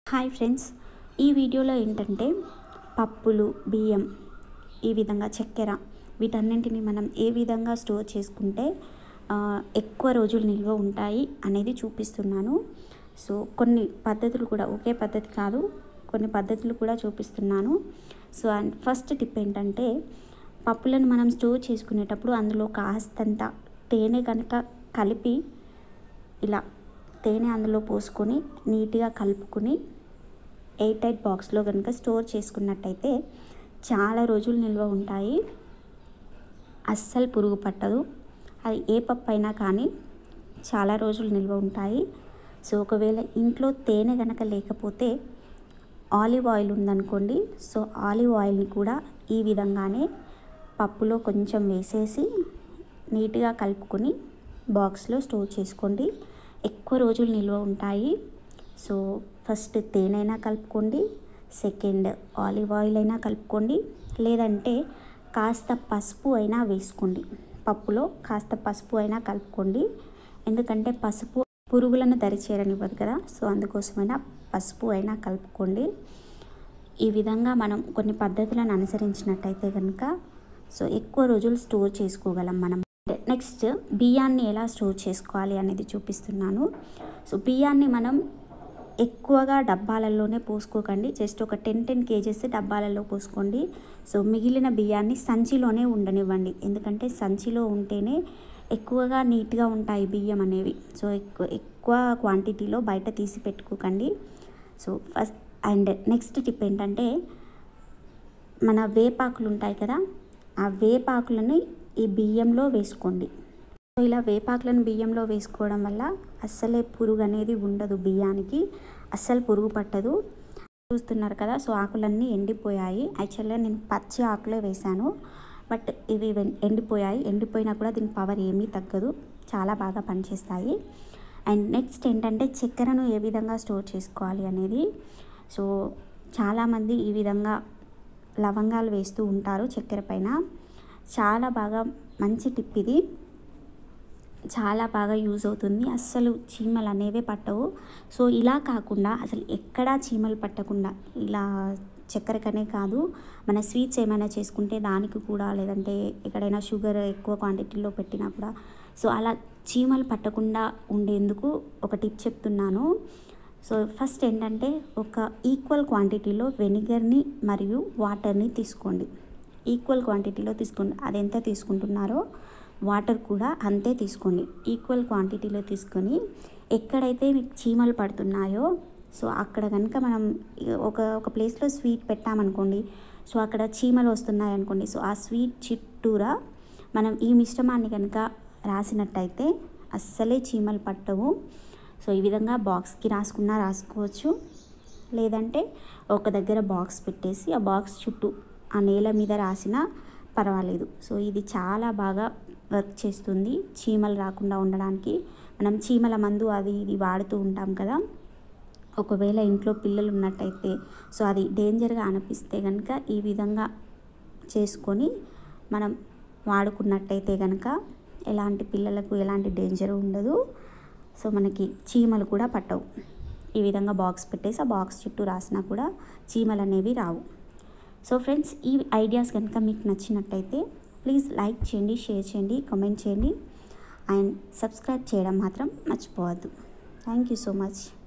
Hi friends, ఈ వీడియోలో ఏంటంటే పప్పులు, బియ్యం, ఈ విధంగా చక్కెర వీటన్నింటిని మనం ఏ విధంగా స్టోర్ చేసుకుంటే ఎక్కువ రోజులు నిల్వ ఉంటాయి అనేది చూపిస్తున్నాను. సో కొన్ని పద్ధతులు కూడా, ఒకే పద్ధతి కాదు, కొన్ని పద్ధతులు కూడా చూపిస్తున్నాను. సో అండ్ ఫస్ట్ టిప్ ఏంటంటే, పప్పులను మనం స్టోర్ చేసుకునేటప్పుడు అందులో కాస్తంత తేనె కనుక కలిపి ఇలా తేనె అందులో పోసుకొని నీట్గా కలుపుకొని ఎయిర్ టైట్ బాక్స్లో కనుక స్టోర్ చేసుకున్నట్టయితే చాలా రోజులు నిల్వ ఉంటాయి. అస్సలు పురుగు పట్టదు. అది ఏ పప్పు అయినా కానీ చాలా రోజులు నిల్వ ఉంటాయి. సో ఒకవేళ ఇంట్లో తేనె కనుక లేకపోతే ఆలివ్ ఆయిల్ ఉందనుకోండి. సో ఆలివ్ ఆయిల్ని కూడా ఈ విధంగానే పప్పులో కొంచెం వేసేసి నీట్గా కలుపుకొని బాక్స్లో స్టోర్ చేసుకోండి. ఎక్కువ రోజులు నిల్వ ఉంటాయి. సో ఫస్ట్ తేనె కలుపుకోండి, సెకండ్ ఆలివ్ ఆయిల్ అయినా కలుపుకోండి, లేదంటే కాస్త పసుపు అయినా వేసుకోండి. పప్పులో కాస్త పసుపు అయినా కలుపుకోండి. ఎందుకంటే పసుపు పురుగులను దరిచేరనివ్వదు కదా. సో అందుకోసమైనా పసుపు అయినా కలుపుకోండి. ఈ విధంగా మనం కొన్ని పద్ధతులను అనుసరించినట్టయితే కనుక సో ఎక్కువ రోజులు స్టోర్ చేసుకోగలం మనం. నెక్స్ట్ బియ్యాన్ని ఎలా స్టోర్ చేసుకోవాలి అనేది చూపిస్తున్నాను. సో బియ్యాన్ని మనం ఎక్కువగా డబ్బాలలోనే పోసుకోకండి. జస్ట్ ఒక 10 kgs డబ్బాలలో పోసుకోండి. సో మిగిలిన బియ్యాన్ని సంచిలోనే ఉండనివ్వండి. ఎందుకంటే సంచిలో ఉంటేనే ఎక్కువగా నీట్గా ఉంటాయి బియ్యం అనేవి. సో ఎక్కువ క్వాంటిటీలో బయట తీసి పెట్టుకోకండి. So first and next tip ఏంటంటే, మన వేపాకులు ఉంటాయి కదా, ఆ వేపాకులని ఈ బియ్యంలో వేసుకోండి. సో ఇలా వేపాకులను బియ్యంలో వేసుకోవడం వల్ల అస్సలే పురుగు అనేది ఉండదు. బియ్యానికి అస్సలు పురుగు పట్టదు. చూస్తున్నారు కదా, సో ఆకులన్నీ ఎండిపోయాయి. యాక్చువల్గా నేను పచ్చి ఆకులే వేశాను, బట్ ఇవి ఎండిపోయాయి. ఎండిపోయినా కూడా దీని పవర్ ఏమీ తగ్గదు, చాలా బాగా పనిచేస్తాయి. అండ్ నెక్స్ట్ ఏంటంటే, చక్కెరను ఏ విధంగా స్టోర్ చేసుకోవాలి అనేది. సో చాలామంది ఈ విధంగా లవంగాలు వేస్తూ ఉంటారు చక్కెర పైన. చాలా బాగా మంచి టిప్ ఇది, చాలా బాగా యూజ్ అవుతుంది. అస్సలు చీమలు అనేవే పట్టవు. సో ఇలా కాకుండా అసలు ఎక్కడా చీమలు పట్టకుండా, ఇలా చక్కెరకనే కాదు, మన స్వీట్స్ ఏమైనా చేసుకుంటే దానికి కూడా, లేదంటే ఎక్కడైనా షుగర్ ఎక్కువ క్వాంటిటీలో పెట్టినా కూడా, సో అలా చీమలు పట్టకుండా ఉండేందుకు ఒక టిప్ చెప్తున్నాను. సో ఫస్ట్ ఏంటంటే, ఒక ఈక్వల్ క్వాంటిటీలో వెనిగర్ని మరియు వాటర్ని తీసుకోండి. ఈక్వల్ క్వాంటిటీలో తీసుకోండి. అది ఎంత తీసుకుంటున్నారో వాటర్ కూడా అంతే తీసుకోండి. ఈక్వల్ క్వాంటిటీలో తీసుకొని ఎక్కడైతే మీకు చీమలు పడుతున్నాయో, సో అక్కడ కనుక మనం ఒక ప్లేస్లో స్వీట్ పెట్టామనుకోండి, సో అక్కడ చీమలు వస్తున్నాయి అనుకోండి. సో ఆ స్వీట్ చుట్టూరా మనం ఈ మిశ్రమాన్ని కనుక రాసినట్టయితే అస్సలే చీమలు పట్టవు. సో ఈ విధంగా బాక్స్కి రాసుకున్నా రాసుకోవచ్చు, లేదంటే ఒక దగ్గర బాక్స్ పెట్టేసి ఆ బాక్స్ చుట్టూ ఆ నేల మీద రాసినా పర్వాలేదు. సో ఇది చాలా బాగా వర్క్ చేస్తుంది చీమలు రాకుండా ఉండడానికి. మనం చీమల మందు అది ఇది వాడుతూ ఉంటాం కదా. ఒకవేళ ఇంట్లో పిల్లలు ఉన్నట్టయితే, సో అది డేంజర్గా అనిపిస్తే కనుక ఈ విధంగా చేసుకొని మనం వాడుకున్నట్టయితే కనుక ఎలాంటి పిల్లలకు ఎలాంటి డేంజర్ ఉండదు. సో మనకి చీమలు కూడా పట్టవు. ఈ విధంగా బాక్స్ పెట్టేసి ఆ బాక్స్ చుట్టూ రాసినా కూడా చీమలు అనేవి రావు. సో ఫ్రెండ్స్, ఈ ఐడియాస్ కనుక మీకు నచ్చినట్టయితే ప్లీజ్ లైక్ చేయండి, షేర్ చేయండి, కామెంట్ చేయండి అండ్ సబ్స్క్రైబ్ చేయడం మాత్రం మర్చిపోవద్దు. Thank you so much.